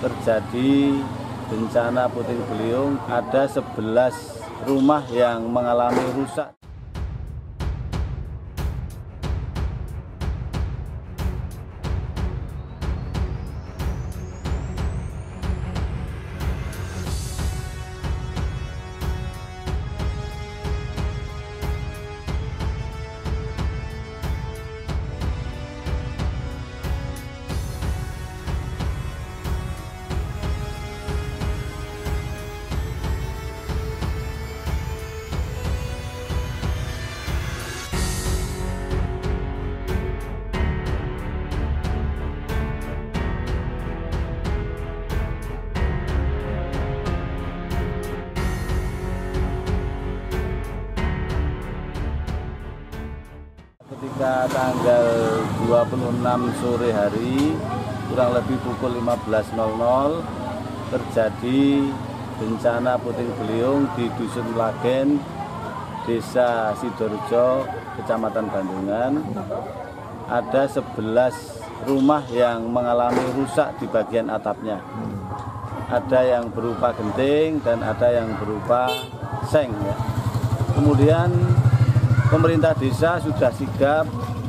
terjadi bencana puting beliung, ada 11 rumah yang mengalami rusak. Ketika tanggal 26 sore hari, kurang lebih pukul 15.00, terjadi bencana puting beliung di Dusun Lagen, Desa Sidorejo, Kecamatan Bandungan. Ada 11 rumah yang mengalami rusak di bagian atapnya. Ada yang berupa genting dan ada yang berupa seng. Ya. Kemudian pemerintah desa sudah sigap,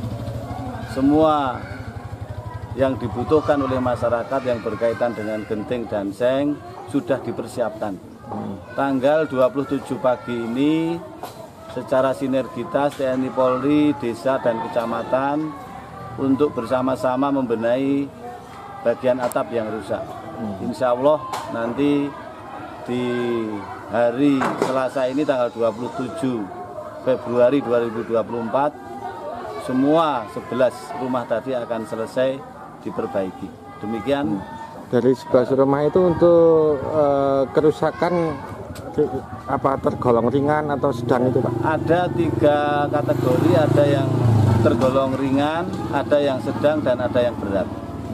semua yang dibutuhkan oleh masyarakat yang berkaitan dengan genting dan seng sudah dipersiapkan. Tanggal 27 pagi ini secara sinergitas TNI Polri, desa dan kecamatan untuk bersama-sama membenahi bagian atap yang rusak. Insya Allah nanti di hari Selasa ini tanggal 27 Februari 2024 semua 11 rumah tadi akan selesai diperbaiki. Demikian. Dari 11 rumah itu untuk kerusakan apa tergolong ringan atau sedang itu, Pak? Ada 3 kategori, ada yang tergolong ringan, ada yang sedang dan ada yang berat.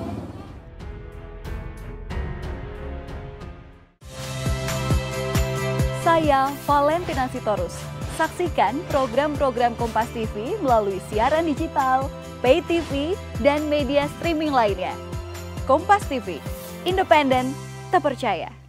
Saya Valentina Sitorus. Saksikan program-program Kompas TV melalui siaran digital, pay TV, dan media streaming lainnya. Kompas TV, independen, terpercaya.